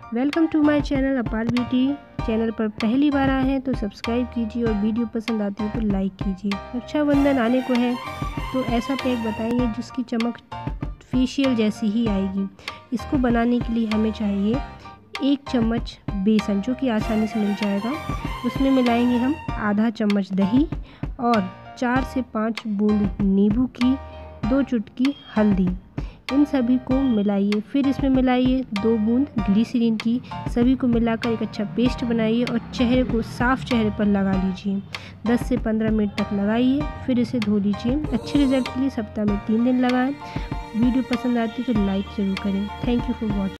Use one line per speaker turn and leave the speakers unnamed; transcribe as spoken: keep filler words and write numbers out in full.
Welcome to my channel Apaar beauty. Channel पर पहली बार आए हैं तो सब्सक्राइब कीजिए और वीडियो पसंद आती है तो लाइक कीजिए। रक्षाबंधन आने को है तो ऐसा पैक बताइए जिसकी चमक फेशियल जैसी ही आएगी। इसको बनाने के लिए हमें चाहिए एक चम्मच बेसन, जो कि आसानी से मिल जाएगा। उसमें मिलाएंगे हम आधा चम्मच दही और चार से पाँच बूंद नींबू की, दो चुटकी हल्दी। इन सभी को मिलाइए। फिर इसमें मिलाइए दो बूंद ग्लिसरीन की। सभी को मिलाकर एक अच्छा पेस्ट बनाइए और चेहरे को साफ चेहरे पर लगा लीजिए। दस से पंद्रह मिनट तक लगाइए, फिर इसे धो लीजिए। अच्छे रिजल्ट के लिए सप्ताह में तीन दिन लगाएं। वीडियो पसंद आती है तो लाइक ज़रूर करें। Thank you for watching.